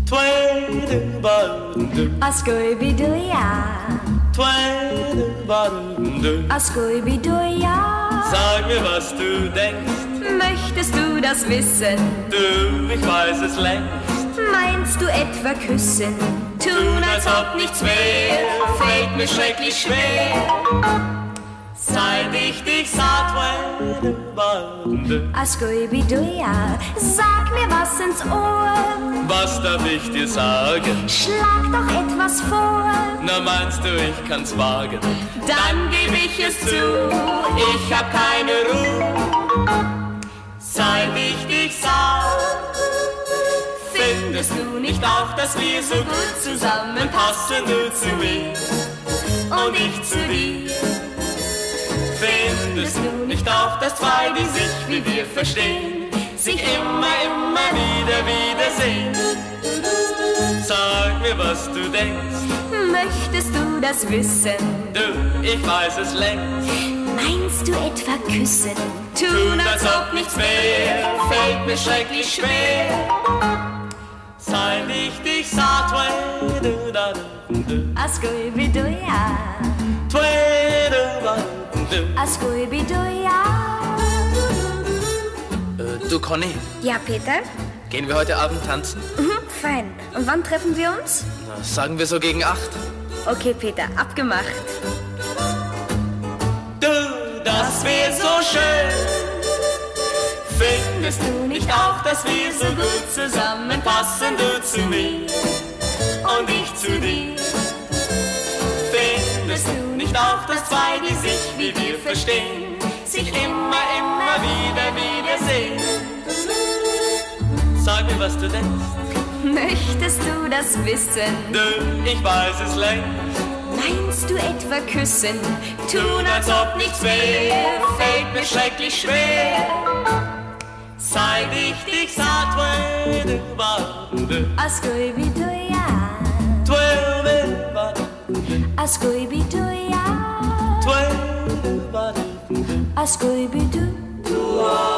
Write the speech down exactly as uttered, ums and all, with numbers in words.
Ascoibiduia. Ascoibiduia. Sag mir, was du denkst. Möchtest du das wissen? Du, ich weiß es längst. Meinst du etwa küssen? Tun, als ob nichts wär, fällt mir schrecklich schwer. Seit ich dich sah, Ascoibiduia, sag mir was ins Ohr. Was darf ich dir sagen? Schlag doch etwas vor. Na, meinst du, ich kann's wagen? Dann geb ich es zu, ich hab keine Ruhe. Seit ich dich sah, findest du nicht auch, dass wir so gut zusammenpassen? Du zu mir und ich zu dir. Findest du nicht auch, dass zwei, die sich wie wir verstehen, sich immer, immer wieder wiedersehen? Sag mir, was du denkst. Möchtest du das wissen? Du, ich weiß es längst. Meinst du etwa küssen? Tun, als ob nichts wär, fällt mir schrecklich schwer. Seit ich dich sah, Ascoibiduia. Ascoibiduia. Äh, du Conny, Ja, Peter? gehen wir heute Abend tanzen? Mhm, fein. Und wann treffen wir uns? Na, sagen wir so gegen acht. Okay, Peter, abgemacht. Du, das wär so schön. Findest du nicht auch, dass wir so gut zusammenpassen? Du zu mir und ich zu dir. Findest du nicht auch, dass zwei, die sich wie wir verstehen, sich immer, immer wieder wiedersehen? Sag mir, was du denkst. Möchtest du das wissen? Du, ich weiß es längst. Meinst du etwa küssen? Tun, als ob nichts wär, fällt mir schrecklich schwer. Seit ich dich sah, Ascoibiduia. Ascoibiduia. Ascoibiduia.